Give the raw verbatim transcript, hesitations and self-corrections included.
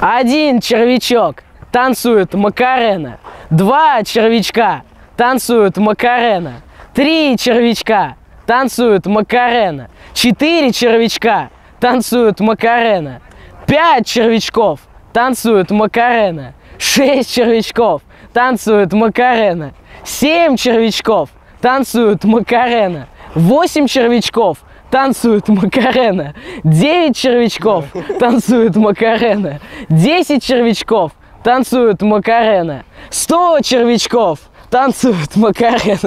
Один червячок танцует Макарена. Два червячка танцуют Макарена. Три червячка танцуют Макарена. Четыре червячка танцуют Макарена. Пять червячков танцуют Макарена. Шесть червячков танцуют Макарена. Семь червячков танцуют Макарена. Восемь червячков танцуют Макарена. Девять червячков танцуют Макарена. Десять червячков танцуют Макарена. Сто червячков танцуют Макарена.